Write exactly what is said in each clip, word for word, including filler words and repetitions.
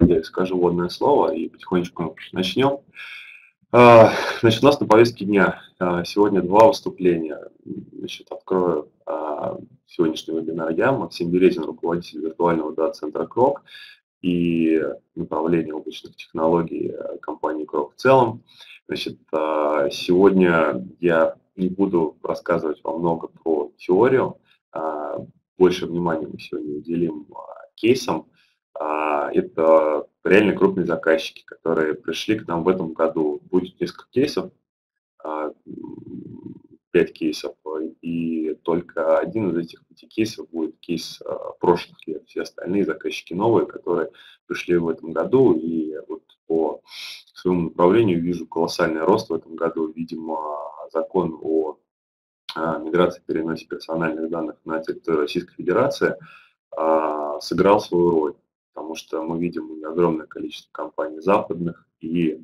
Я скажу вводное слово и потихонечку начнем. А, Значит, у нас на повестке дня а, сегодня два выступления. Значит, открою а, сегодняшний вебинар я, Максим Березин, руководитель виртуального дата-центра Крок и направления облачных технологий а, компании Крок в целом. Значит, а, сегодня я не буду рассказывать вам много про теорию. а, Больше внимания мы сегодня уделим а, кейсам. А, Это реально крупные заказчики, которые пришли к нам в этом году. Будет несколько кейсов, а, м, пять кейсов, и только один из этих пяти кейсов будет кейс а, прошлых лет. Все остальные заказчики новые, которые пришли в этом году, и вот по своему направлению вижу колоссальный рост в этом году. Видимо, закон о а, миграции, переносе персональных данных на территорию Российской Федерации а, сыграл свою роль, потому что мы видим огромное количество компаний западных и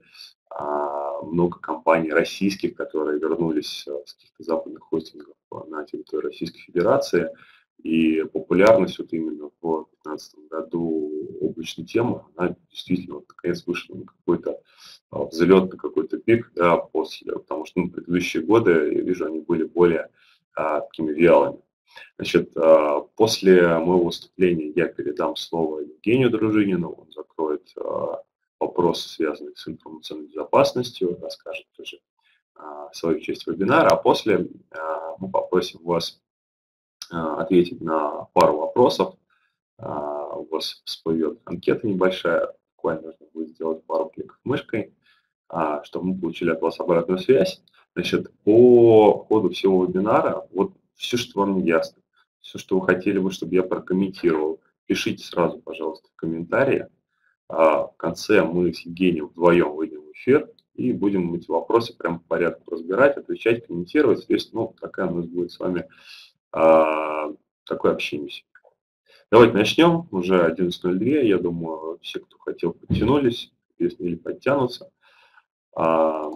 а, много компаний российских, которые вернулись а, с каких-то западных хостингов а, на территорию Российской Федерации. И популярность вот именно в две тысячи пятнадцатом году облачной темы, она действительно вот, наконец вышла на какой-то а, взлет, на какой-то пик, да, после, потому что ну, предыдущие годы, я вижу, они были более а, такими вялыми. Значит, а, после моего выступления я передам слово Евгению Дружинину, он закроет а, вопросы, связанные с информационной безопасностью, расскажет тоже а, свою часть вебинара, а после а, мы попросим вас а, ответить на пару вопросов. А, У вас всплывет анкета небольшая, буквально нужно будет сделать пару кликов мышкой, а, чтобы мы получили от вас обратную связь. Значит, по ходу всего вебинара, вот все, что вам не ясно, все, что вы хотели бы, чтобы я прокомментировал, пишите сразу, пожалуйста, в комментарии. А в конце мы с Евгением вдвоем выйдем в эфир и будем эти вопросы прямо по порядку разбирать, отвечать, комментировать. Соответственно, ну, такая у нас будет с вами а, такое общение. Давайте начнем. Уже одиннадцать ноль два. Я думаю, все, кто хотел, подтянулись, если или подтянутся. А,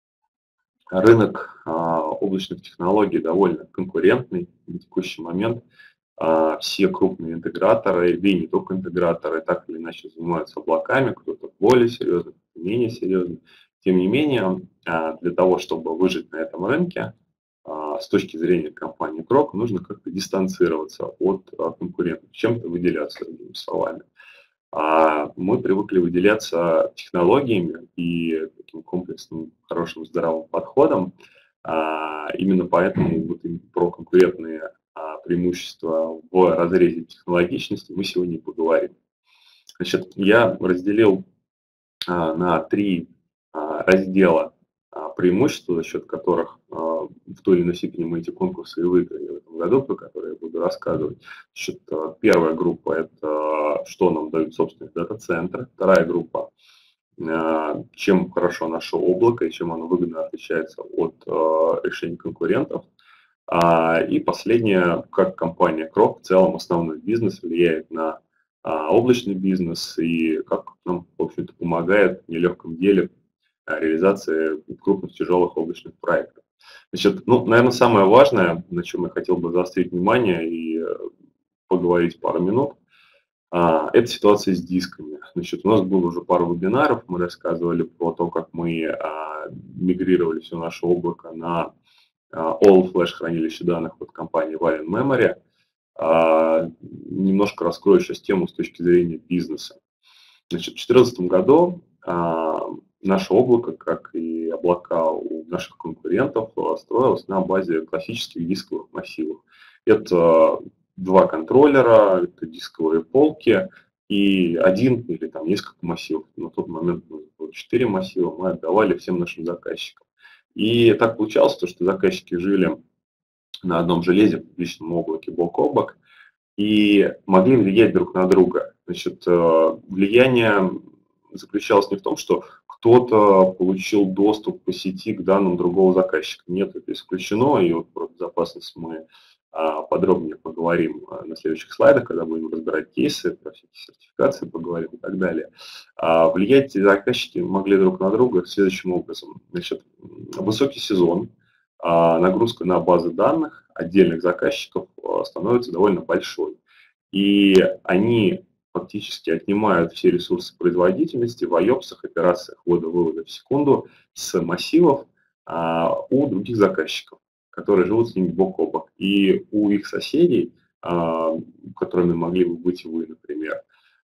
Рынок а, облачных технологий довольно конкурентный на текущий момент. А, Все крупные интеграторы, да и не только интеграторы, так или иначе занимаются облаками, кто-то более серьезно, кто-то менее серьезно. Тем не менее, а, для того, чтобы выжить на этом рынке, а, с точки зрения компании Крок, нужно как-то дистанцироваться от а, конкурентов, чем-то выделяться, другими словами. А мы привыкли выделяться технологиями и таким комплексным, хорошим, здоровым подходом. А, Именно поэтому вот именно про конкурентные а, преимущества в разрезе технологичности мы сегодня и поговорим. Значит, я разделил а, на три а, раздела а, преимущества, за счет которых а, в той или иной степени мы эти конкурсы и выиграли в этом году, про которые я буду рассказывать. Значит, а, первая группа – это что нам дают собственные дата-центры. Вторая группа а, – чем хорошо наше облако и чем оно выгодно отличается от а, решений конкурентов. А, И последнее, как компания Крок в целом основной бизнес влияет на а, облачный бизнес и как нам, в общем-то, помогает в нелегком деле а, реализации крупных тяжелых облачных проектов. Значит, ну, наверное, самое важное, на чем я хотел бы заострить внимание и э, поговорить пару минут, а, это ситуация с дисками. Значит, у нас было уже пару вебинаров, мы рассказывали про то, как мы а, мигрировали все наше облако на а, All Flash хранилище данных от компании Valiant Memory. А, Немножко раскрою сейчас тему с точки зрения бизнеса. Значит, в две тысячи четырнадцатом году а, наше облако, как и облака у наших конкурентов, строилось на базе классических дисковых массивов. Это два контроллера, это дисковые полки и один или там несколько массивов. На тот момент было четыре массива, мы отдавали всем нашим заказчикам. И так получалось, что заказчики жили на одном железе в публичном облаке бок о бок и могли влиять друг на друга. Значит, э, влияние заключалось не в том, что кто-то получил доступ по сети к данным другого заказчика. Нет, это исключено, и вот про безопасность мы а, подробнее поговорим а, на следующих слайдах, когда будем разбирать кейсы, про всякие сертификации поговорим и так далее. А, влиять заказчики могли друг на друга следующим образом. Значит, высокий сезон, а, нагрузка на базы данных отдельных заказчиков а, становится довольно большой. И они фактически отнимают все ресурсы производительности в айопсах, операциях ввода-вывода в секунду с массивов а, у других заказчиков, которые живут с ними бок о бок. И у их соседей, а, которыми могли бы быть вы, например,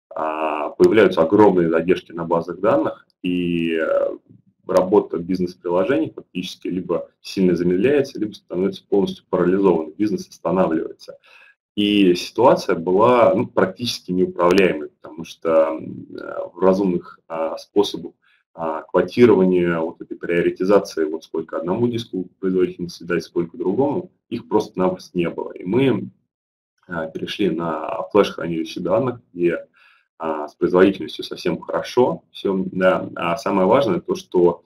а, появляются огромные задержки на базах данных, и а, работа бизнес-приложений фактически либо сильно замедляется, либо становится полностью парализованной, бизнес останавливается. И ситуация была ну, практически неуправляемой, потому что в разумных а, способах а, квотирования, вот этой приоритизации, вот сколько одному диску производительности дать, сколько другому, их просто-напросто не было. И мы а, перешли на флеш-хранилище данных, где а, с производительностью совсем хорошо все, да. А самое важное то, что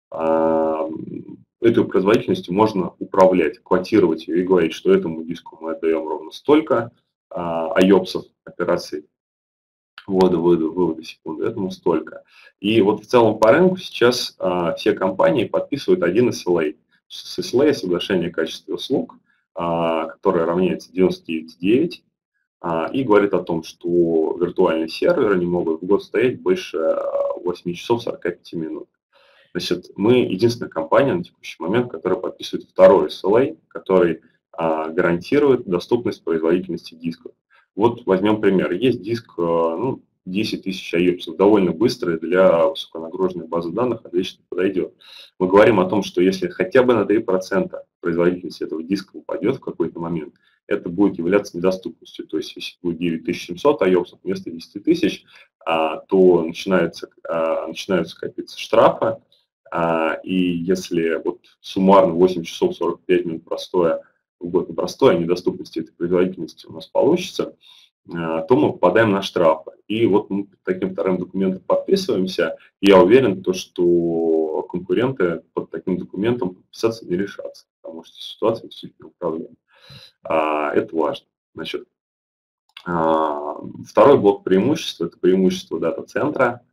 а, этой производительностью можно управлять, квотировать ее и говорить, что этому диску мы отдаем ровно столько а, айопсов, операций ввода, вывода, вывода секунды, этому столько. И вот в целом по рынку сейчас а, все компании подписывают один эс эл эй. С эс эл эй, соглашение о качестве услуг, а, которое равняется девяносто девять целых девять десятых, а, и говорит о том, что виртуальные серверы не могут в год стоять больше восемь часов сорок пять минут. Значит, мы единственная компания на текущий момент, которая подписывает второй эс эл эй, который а, гарантирует доступность производительности дисков. Вот возьмем пример. Есть диск ну, десять тысяч айопсов, довольно быстрый для высоконагруженной базы данных, отлично подойдет. Мы говорим о том, что если хотя бы на три процента производительность этого диска упадет в какой-то момент, это будет являться недоступностью. То есть, если будет девять тысяч семьсот айопсов вместо десяти тысяч, а, то начинается, а, начинаются копиться штрафы. А, и если вот суммарно восемь часов сорок пять минут простое, в год на простое, недоступности этой производительности у нас получится, а, то мы попадаем на штрафы. И вот мы под таким вторым документом подписываемся. И я уверен, то, что конкуренты под таким документом подписаться не решатся, потому что ситуация действительно управляема. А, это важно. Значит, а, второй блок преимуществ – это преимущество дата-центра.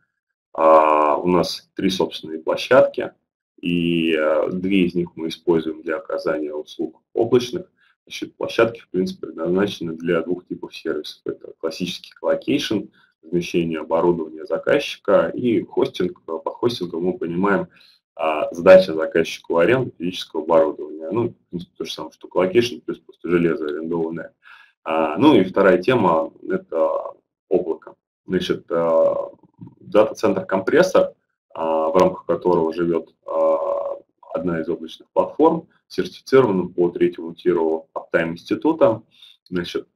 Uh, у нас три собственные площадки, и uh, две из них мы используем для оказания услуг облачных. Значит, площадки, в принципе, предназначены для двух типов сервисов. Это классический коллокейшн, размещение оборудования заказчика, и хостинг. Под хостингом мы понимаем uh, сдача заказчику в аренду физического оборудования. Ну, в принципе, то же самое, что коллокейшн, плюс просто железо арендованное. Uh, ну и вторая тема – это облако. Значит, uh, дата-центр компрессор, в рамках которого живет одна из облачных платформ, сертифицирован по третьему тиру Uptime института. Значит,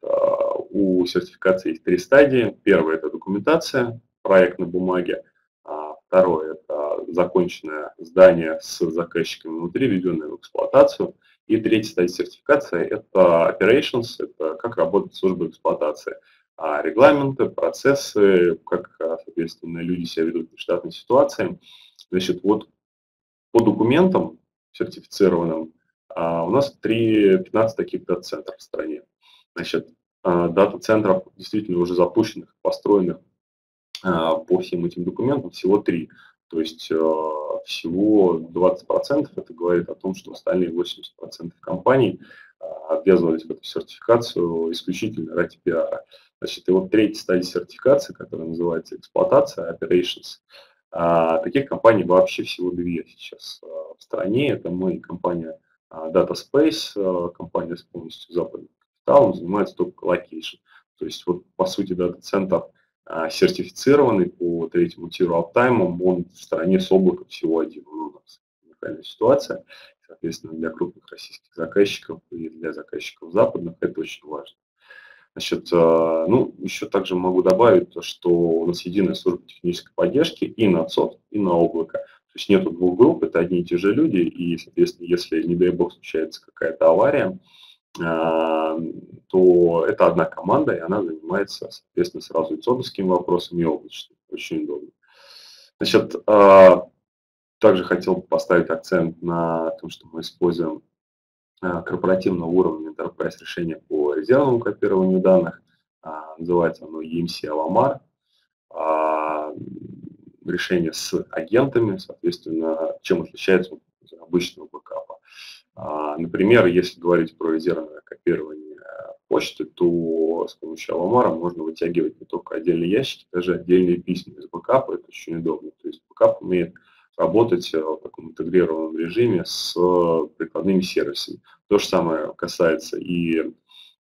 у сертификации есть три стадии. Первая – это документация, проект на бумаге. Второе – это законченное здание с заказчиками внутри, введенное в эксплуатацию. И третья стадия сертификации – это operations, это как работает служба эксплуатации. Регламенты, процессы, как, соответственно, люди себя ведут в штатной ситуации. Значит, вот по документам сертифицированным у нас три, пятнадцать таких дата-центров в стране. Значит, дата-центров действительно уже запущенных, построенных по всем этим документам всего три. То есть всего двадцать процентов, это говорит о том, что остальные восемьдесят процентов компаний обвязывались в эту сертификацию исключительно ради пиара. Значит, и вот третья стадия сертификации, которая называется эксплуатация, operations, а, таких компаний вообще всего две сейчас а, в стране. Это мы, компания а, DataSpace, а, компания с полностью западным капиталом, занимается только location. То есть, вот, по сути, дата-центр а, сертифицированный по третьему тиру Uptime, он в стране с облаком всего один. У нас уникальная ситуация. Соответственно, для крупных российских заказчиков и для заказчиков западных это очень важно. Значит, ну, еще также могу добавить то, что у нас единая служба технической поддержки и на сот, и на облако. То есть нету двух групп, это одни и те же люди, и, соответственно, если, не дай бог, случается какая-то авария, то это одна команда, и она занимается, соответственно, сразу и цодовскими вопросами, и облачными. Очень удобно. Значит, также хотел бы поставить акцент на том, что мы используем корпоративного уровня Enterprise решение по резервному копированию данных. Называется оно и эм си Alamar. Решение с агентами, соответственно, чем отличается от обычного бэкапа. Например, если говорить про резервное копирование почты, то что с помощью Alamara можно вытягивать не только отдельные ящики, даже отдельные письма из бэкапа. Это очень удобно. То есть бэкап умеет работать в таком интегрированном режиме с прикладными сервисами. То же самое касается и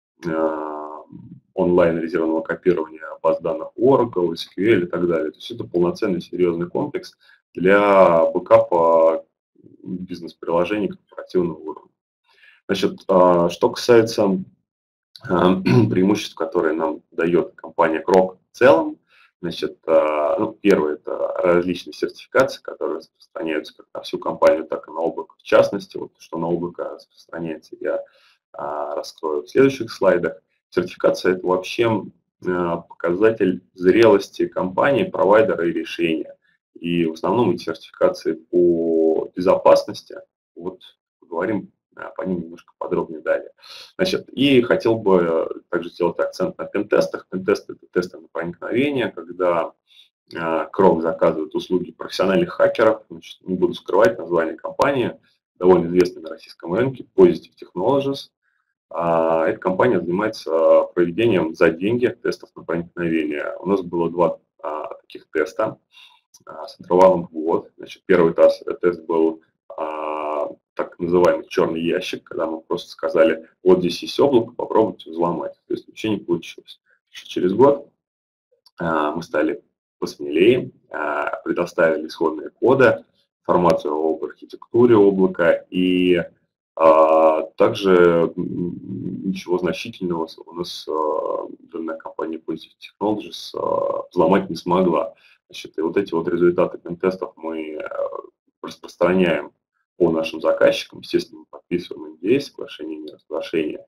онлайн резервного копирования баз данных Oracle, эс кью эль и так далее. То есть это полноценный серьезный комплекс для бэкапа бизнес-приложений корпоративного уровня. Значит, что касается преимуществ, которые нам дает компания Крок в целом, значит, ну, первое – это различные сертификации, которые распространяются как на всю компанию, так и на облако в частности. Вот что на облако распространяется, я раскрою в следующих слайдах. Сертификация – это вообще показатель зрелости компании, провайдера и решения. И в основном эти сертификации по безопасности, вот поговорим по ним немножко подробнее далее. Значит, и хотел бы также сделать акцент на пентестах. Пентесты – это тесты на проникновение, когда Крок заказывает услуги профессиональных хакеров. Значит, не буду скрывать название компании, довольно известной на российском рынке, Positive Technologies. Эта компания занимается проведением за деньги тестов на проникновение. У нас было два а, таких теста а, с интервалом в год. Значит, первый тест, тест был а, так называемый черный ящик, когда мы просто сказали, вот здесь есть облако, попробуйте взломать. То есть ничего не получилось. Через год а, мы стали посмелее, а, предоставили исходные коды, информацию об архитектуре облака и А также ничего значительного у нас данная компания Positive Technologies взломать не смогла. Значит, и вот эти вот результаты пентестов мы распространяем по нашим заказчикам. Естественно, мы подписываем эн ди эй, соглашение о неразглашении.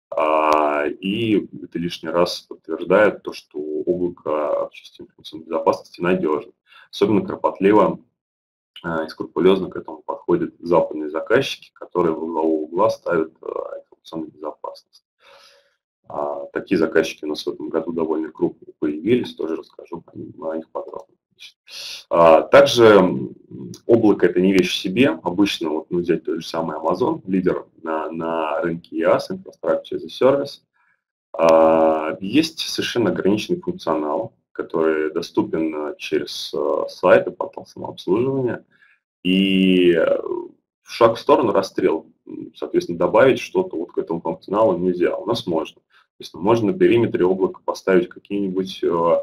И это лишний раз подтверждает то, что облако в части информационной безопасности надежно. Особенно кропотливо и скрупулезно к этому подходят западные заказчики, которые в главу угла ставят информационную безопасность. Такие заказчики у нас в этом году довольно крупные появились, тоже расскажу о них подробно. Также облако – это не вещь в себе. Обычно, вот, ну, взять тот же самый Amazon, лидер на, на рынке и ас, Infrastructure as a Service, есть совершенно ограниченный функционал, который доступен через сайты, портал самообслуживания. И шаг в сторону расстрел. Соответственно, добавить что-то вот к этому функционалу нельзя. У нас можно. То есть можно на периметре облака поставить какие-нибудь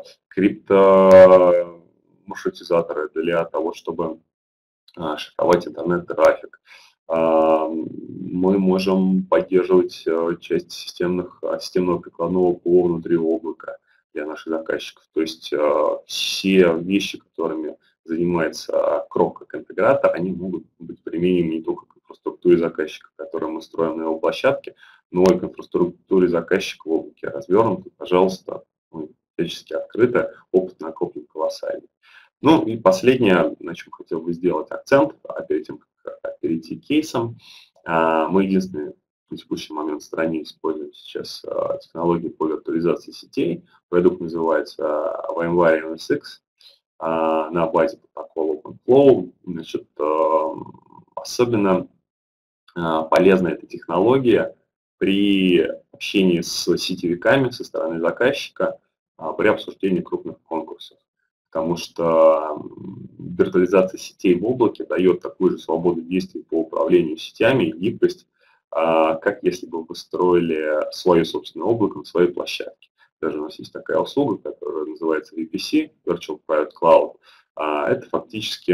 криптомаршрутизаторы для того, чтобы шифровать интернет-трафик. Мы можем поддерживать часть системных, системного прикладного ПО внутри облака для наших заказчиков. То есть все вещи, которыми занимается Крок как интегратор, они могут быть применены не только к инфраструктуре заказчика, которую мы строим на его площадке, но и к инфраструктуре заказчика в облаке развернуты. Пожалуйста, мы всячески открыто, опыт накоплен колоссальный. Ну и последнее, на чем хотел бы сделать акцент, а перед тем, как перейти к кейсам, мы единственные на текущий момент в стране используем сейчас технологии по виртуализации сетей. Продукт называется VMware эн эс икс на базе протокола OpenFlow. Значит, особенно полезна эта технология при общении с сетевиками со стороны заказчика при обсуждении крупных конкурсов. Потому что виртуализация сетей в облаке дает такую же свободу действий по управлению сетями и гибкость, как если бы вы строили свое собственное облако на своей площадке. Даже у нас есть такая услуга, которая называется ви пи си, Virtual Private Cloud. Это фактически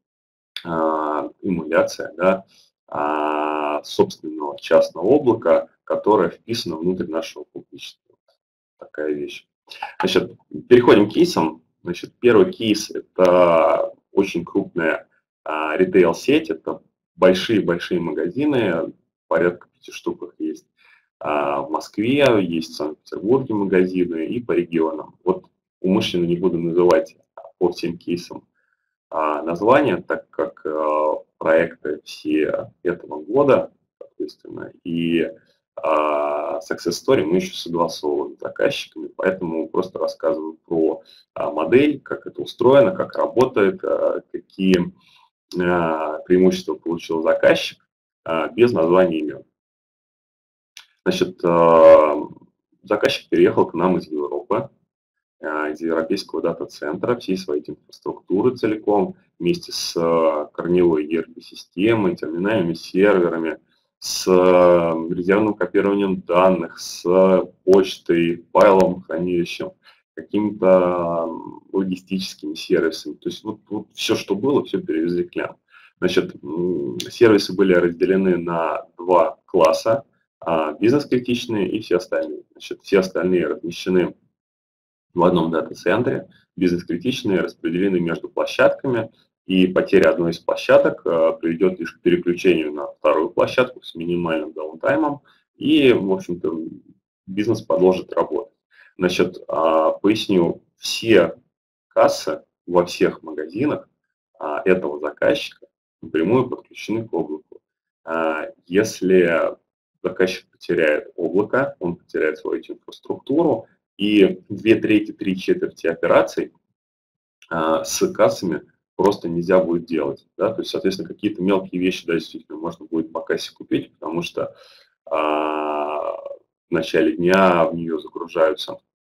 эмуляция, да, собственного частного облака, которое вписано внутрь нашего публичного. Такая вещь. Значит, переходим к кейсам. Значит, первый кейс – это очень крупная а, ритейл-сеть, это большие-большие магазины, порядка пяти штук их есть а, в Москве, есть в Санкт-Петербурге магазины и по регионам. Вот умышленно не буду называть по всем кейсам а, названия, так как а, проекты все этого года, соответственно, и Success Story мы еще согласовываем с заказчиками, поэтому просто рассказываю про модель, как это устроено, как работает, какие преимущества получил заказчик, без названия имен. Значит, заказчик переехал к нам из Европы, из европейского дата-центра, всей своей инфраструктуры целиком, вместе с корневой и эр пи-системой, терминальными серверами, с резервным копированием данных, с почтой, файловым хранилищем, какими-то логистическими сервисами. То есть вот, вот все, что было, все перевезли к нам. Значит, сервисы были разделены на два класса, бизнес-критичные и все остальные. Значит, все остальные размещены в одном дата-центре, бизнес-критичные распределены между площадками, и потеря одной из площадок э, приведет лишь к переключению на вторую площадку с минимальным даунтаймом, и, в общем-то, бизнес продолжит работать. Значит, э, поясню, все кассы во всех магазинах э, этого заказчика напрямую подключены к облаку. Э, если заказчик потеряет облако, он потеряет свою инфраструктуру, и две трети, три четверти операций а, с кассами просто нельзя будет делать. Да? То есть, соответственно, какие-то мелкие вещи, да, действительно, можно будет по кассе купить, потому что а, в начале дня в нее загружаются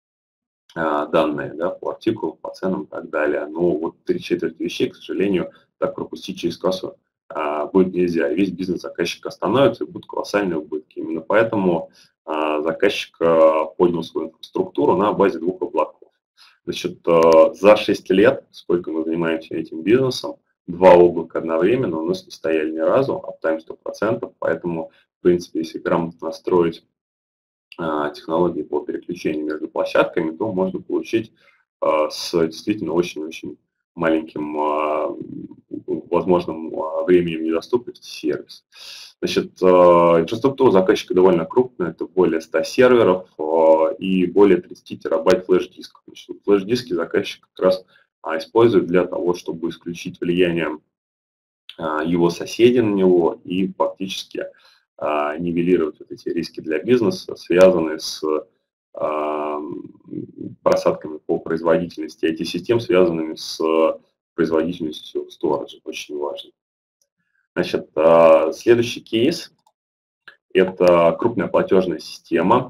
а, данные, да, по артикулу, по ценам и так далее. Но вот три четверти вещей, к сожалению, так пропустить через кассу а, будет нельзя. Весь бизнес заказчика остановится, и будут колоссальные убытки. Именно поэтому а, заказчик а, поднял свою инфраструктуру на базе двух облаков. Значит, а, за шесть лет, сколько мы занимаемся этим бизнесом, два облака одновременно у нас не стояли ни разу, аптайм сто процентов, поэтому, в принципе, если грамотно настроить а, технологии по переключению между площадками, то можно получить а, с действительно очень-очень маленьким а, возможным а, временем недоступности сервис. Значит, а, инфраструктура заказчика довольно крупная, это более ста серверов а, и более тридцати терабайт флеш-дисков. Значит, флеш-диски заказчик как раз а, использует для того, чтобы исключить влияние а, его соседей на него и фактически а, нивелировать вот эти риски для бизнеса, связанные с а, просадками по производительности ай ти-систем, связанными с производительностью сториджа, очень важно. Значит, а, следующий кейс – это крупная платежная система,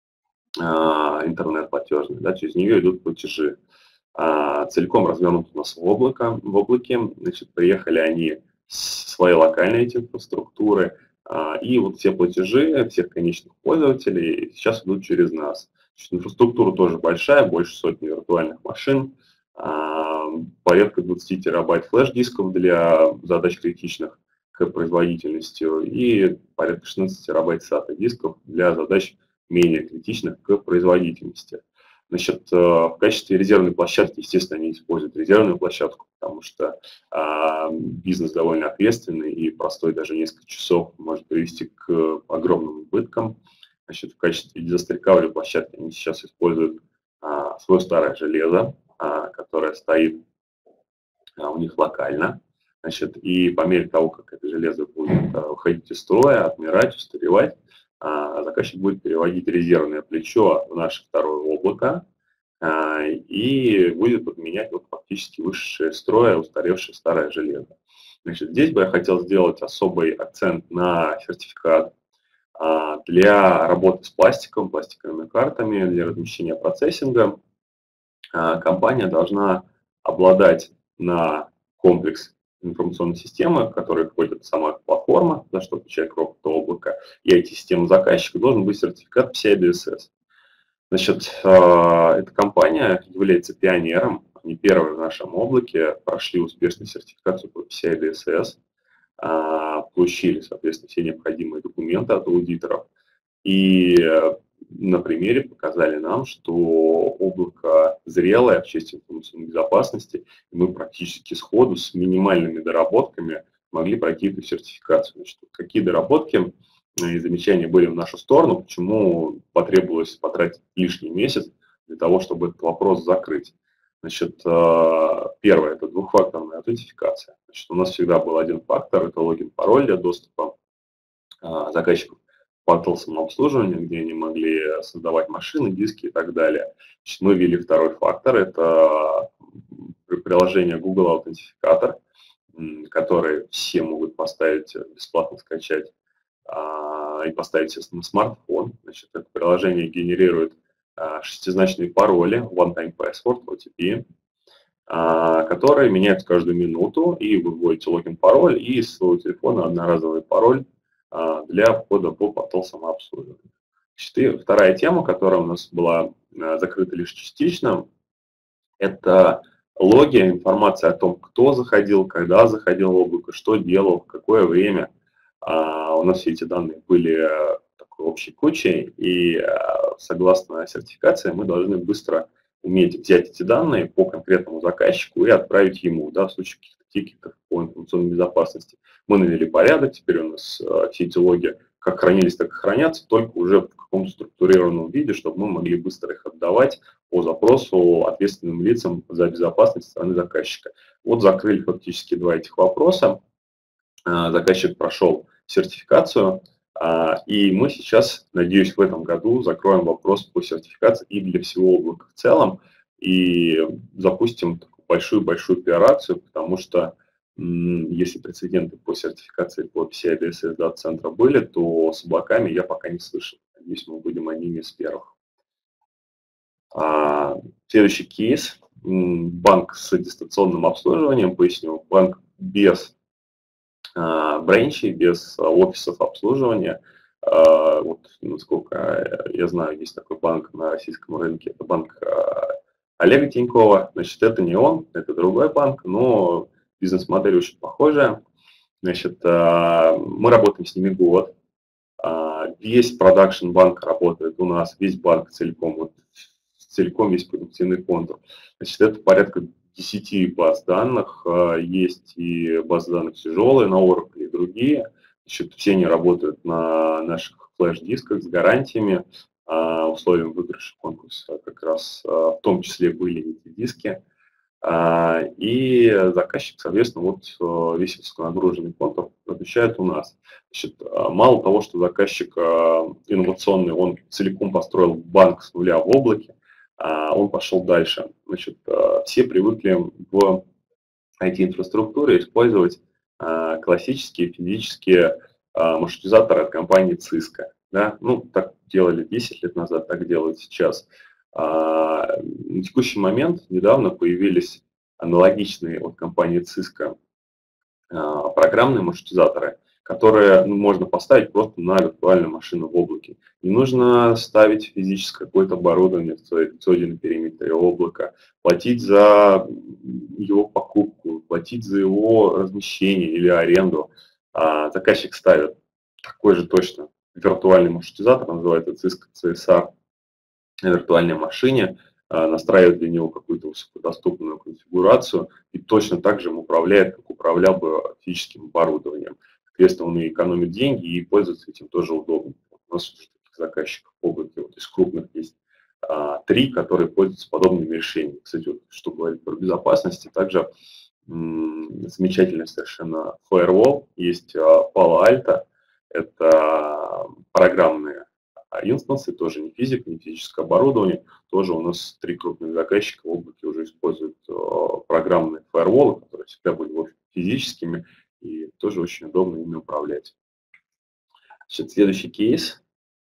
а, интернет-платежная, да, через нее идут платежи. А, целиком развернут у нас в, облако, в облаке, значит, приехали они с своей локальной инфраструктуры, а, и вот все платежи всех конечных пользователей сейчас идут через нас. Значит, инфраструктура тоже большая, больше сотни виртуальных машин, а, порядка двадцати терабайт флеш-дисков для задач критичных к производительности и порядка шестнадцати терабайт сата дисков для задач менее критичных к производительности. Значит, в качестве резервной площадки, естественно, они используют резервную площадку, потому что а, бизнес довольно ответственный и простой, даже несколько часов может привести к огромным убыткам. Значит, в качестве дезострикавли площадки они сейчас используют а, свое старое железо, а, которое стоит а, у них локально. Значит, и по мере того, как это железо будет а, уходить из строя, отмирать, устаревать, а, заказчик будет переводить резервное плечо в наше второе облако а, и будет подменять вот, фактически вышедшее из строя устаревшее старое железо. Значит, здесь бы я хотел сделать особый акцент на сертификат а, для работы с пластиком, пластиковыми картами, для размещения процессинга. А, компания должна обладать на комплекс информационной системы, в которой входит сама платформа, за что отвечает крок облака, и ай ти-система заказчика, должен быть сертификат пи си ай ди эс эс. Значит, эта компания является пионером, они первые в нашем облаке прошли успешную сертификацию по пи си ай ди эс эс, получили, соответственно, все необходимые документы от аудиторов, и на примере показали нам, что облако зрелое в части информационной безопасности, и мы практически сходу с минимальными доработками могли пройти эту сертификацию. Значит, какие доработки и замечания были в нашу сторону, почему потребовалось потратить лишний месяц для того, чтобы этот вопрос закрыть. Значит, первое – это двухфакторная аутентификация. Значит, у нас всегда был один фактор – это логин, пароль для доступа заказчиков в портал самообслуживания, где они могли создавать машины, диски и так далее. Значит, мы ввели второй фактор – это приложение Google Аутентификатор, который все могут поставить, бесплатно скачать и поставить, естественно, смартфон. Значит, это приложение генерирует шестизначные пароли, one-time password, о ти пи, которые меняются каждую минуту, и вы вводите логин-пароль и из своего телефона одноразовый пароль для входа по портал самообслуживания. И вторая тема, которая у нас была закрыта лишь частично, это логи, информация о том, кто заходил, когда заходил в облако, что делал, в какое время. У нас все эти данные были такой общей кучей, и согласно сертификации мы должны быстро уметь взять эти данные по конкретному заказчику и отправить ему, да, в случае каких-то тикетов по информационной безопасности. Мы навели порядок, теперь у нас все эти логи как хранились, так и хранятся, только уже в каком-то структурированном виде, чтобы мы могли быстро их отдавать по запросу ответственным лицам за безопасность стороны заказчика. Вот закрыли фактически два этих вопроса. Заказчик прошел сертификацию, и мы сейчас, надеюсь, в этом году закроем вопрос по сертификации и для всего облака в целом, и запустим большую-большую пиар-акцию, потому что если прецеденты по сертификации по пи си ай ди эс эс дата-центра были, то с облаками я пока не слышал. Надеюсь, мы будем одними из первых. А, следующий кейс. Банк с дистанционным обслуживанием. Поясню, банк без а, бренчей, без офисов обслуживания. А, вот, насколько я знаю, есть такой банк на российском рынке. Это банк а, Олега Тинькова. Значит, это не он, это другой банк, но бизнес-модель очень похожая. Значит, мы работаем с ними год. Весь продакшн банка работает у нас, весь банк целиком, вот, целиком весь продуктивный контур. Значит, это порядка десяти баз данных. Есть и базы данных тяжелые на Oracle и другие. Значит, все они работают на наших флеш-дисках с гарантиями. Условием выигрыша конкурса как раз в том числе были эти диски. И заказчик, соответственно, вот весь высоконагруженный контур размещает у нас. Значит, мало того, что заказчик инновационный, он целиком построил банк с нуля в облаке, он пошел дальше. Значит, все привыкли в ай ти-инфраструктуре использовать классические физические маршрутизаторы от компании Cisco. Да? Ну, так делали десять лет назад, так делают сейчас. На текущий момент недавно появились аналогичные от компании Cisco программные маршрутизаторы, которые ну, можно поставить просто на виртуальную машину в облаке. Не нужно ставить физическое какое-то оборудование в цоде на периметре облака, платить за его покупку, платить за его размещение или аренду. Заказчик ставит такой же точно виртуальный маршрутизатор, называется Cisco си эс ар, на виртуальной машине, настраивает для него какую-то высокодоступную конфигурацию и точно так же им управляет, как управлял бы физическим оборудованием. Соответственно, он и экономит деньги, и пользоваться этим тоже удобно. У нас таких заказчиков в облаке вот из крупных есть а, три, которые пользуются подобными решениями. Кстати, вот, что говорить про безопасность, также м, замечательный совершенно firewall. Есть а, Palo Alto, это программные инстансы, тоже не физика, не физическое оборудование. Тоже у нас три крупных заказчика в облаке уже используют программные фаерволы, которые всегда были физическими, и тоже очень удобно ими управлять. Значит, следующий кейс.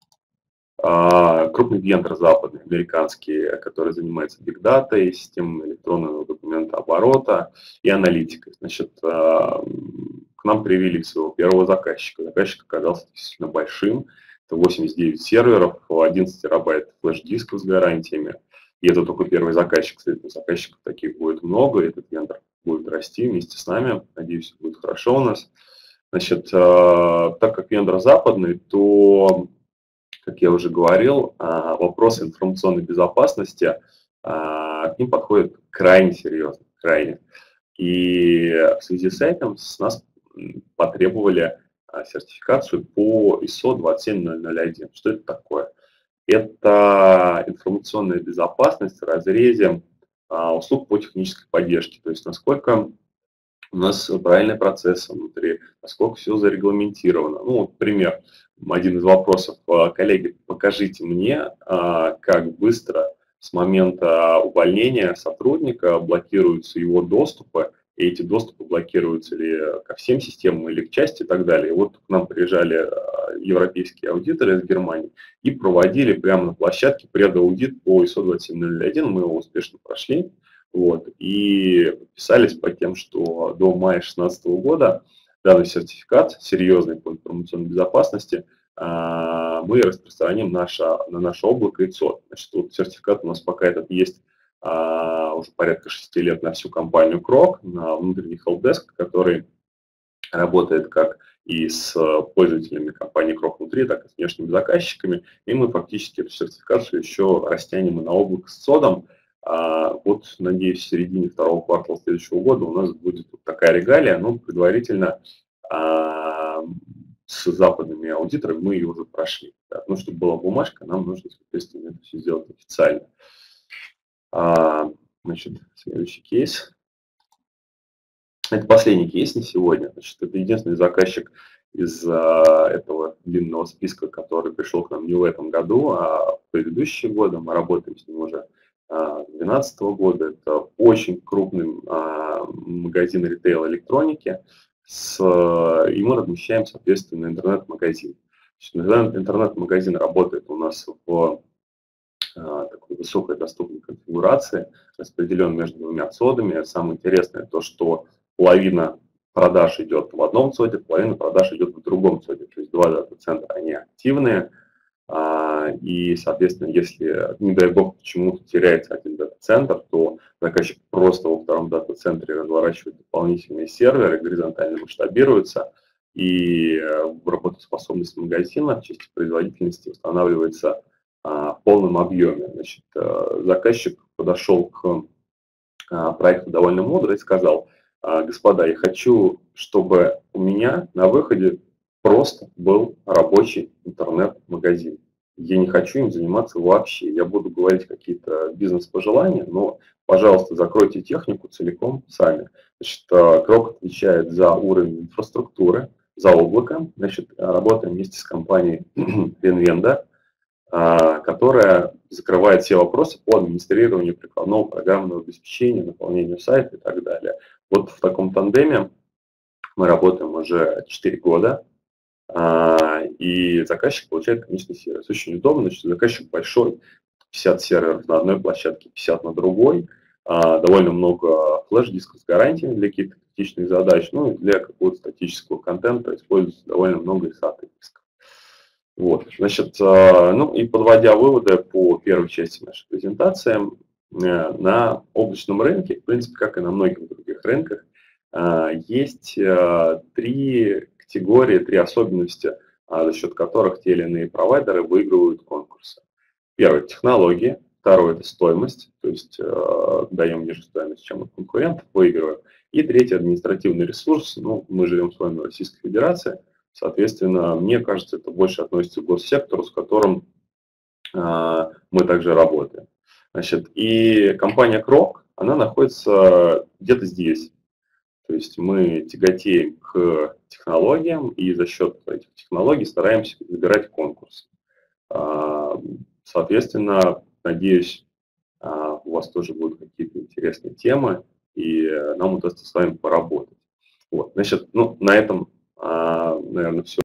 Крупный вендор западный, американский, который занимается бигдатой, системами электронного документооборота и аналитикой. Значит, к нам привели своего первого заказчика. Заказчик оказался действительно большим. Это восемьдесят девять серверов, одиннадцать терабайт флеш-дисков с гарантиями. И это только первый заказчик. Кстати, заказчиков таких будет много, и этот вендор будет расти вместе с нами. Надеюсь, будет хорошо у нас. Значит, так как вендор западный, то, как я уже говорил, вопросы информационной безопасности к ним подходят крайне серьезно, крайне. И в связи с этим с нас потребовали сертификацию по ай эс о двадцать семь ноль ноль один. Что это такое? Это информационная безопасность в разрезе а, услуг по технической поддержке. То есть насколько у нас правильные процессы внутри, насколько все зарегламентировано. Ну, вот пример, один из вопросов. Коллеги, покажите мне, а, как быстро с момента увольнения сотрудника блокируются его доступы и эти доступы блокируются ли ко всем системам или к части и так далее. И вот к нам приезжали европейские аудиторы из Германии и проводили прямо на площадке предаудит по ай эс о двадцать семь ноль один, мы его успешно прошли, вот, и подписались по тем, что до мая две тысячи шестнадцатого года данный сертификат, серьезный по информационной безопасности, мы распространим наше, на наше облако и цод. Значит, вот сертификат у нас пока этот есть а, уже порядка шести лет на всю компанию Крок, на внутренний helpdesk, который работает как и с пользователями компании Крок внутри, так и с внешними заказчиками. И мы фактически эту сертификацию еще растянем и на облако с цодом. А, вот, надеюсь, в середине второго квартала следующего года у нас будет вот такая регалия, но предварительно а, с западными аудиторами мы ее уже прошли. Да. Ну, чтобы была бумажка, нам нужно, соответственно, это все сделать официально. А, значит, следующий кейс. Это последний кейс на сегодня. Значит, это единственный заказчик из а, этого длинного списка, который пришел к нам не в этом году, а в предыдущие годы. Мы работаем с ним уже а, с две тысячи двенадцатого года. Это очень крупный а, магазин ритейл-электроники. С, и мы размещаем, соответственно, интернет-магазин. Интернет-магазин работает у нас в а, такой высокой доступной конфигурации, распределен между двумя цодами. Самое интересное то, что половина продаж идет в одном цоде, половина продаж идет в другом цоде. То есть два дата-центра, они активные. И, соответственно, если, не дай бог, почему-то теряется один дата-центр, то заказчик просто во втором дата-центре разворачивает дополнительные серверы, горизонтально масштабируется, и работоспособность магазина в части производительности устанавливается в полном объеме. Значит, заказчик подошел к проекту довольно мудро и сказал: господа, я хочу, чтобы у меня на выходе просто был рабочий интернет-магазин. Я не хочу им заниматься вообще. Я буду говорить какие-то бизнес-пожелания, но, пожалуйста, закройте технику целиком сами. Значит, Крок отвечает за уровень инфраструктуры, за облако. Значит, работаем вместе с компанией Renvenda, которая закрывает все вопросы по администрированию прикладного программного обеспечения, наполнению сайта и так далее. Вот в таком тандеме мы работаем уже четыре года, и заказчик получает конечный сервис. Очень удобно, значит, заказчик большой, пятьдесят серверов на одной площадке, пятьдесят на другой, довольно много флеш-дисков с гарантиями для каких-то критичных задач, ну и для какого-то статического контента используется довольно много ай эс эй дисков. Вот, значит, ну и подводя выводы по первой части нашей презентации, на облачном рынке, в принципе, как и на многих других рынках, есть три категории, три особенности, за счет которых те или иные провайдеры выигрывают конкурсы. Первое – технологии, второе – это стоимость, то есть даем ниже стоимость, чем от конкурентов, выигрываем. И третий – административный ресурс, ну, мы живем с вами в Российской Федерации, соответственно, мне кажется, это больше относится к госсектору, с которым э, мы также работаем. Значит, и компания Крок, она находится где-то здесь. То есть мы тяготеем к технологиям и за счет этих технологий стараемся выбирать конкурсы. Э, соответственно, надеюсь, э, у вас тоже будут какие-то интересные темы, и нам удастся с вами поработать. Вот, значит, ну, на этом, наверное, все.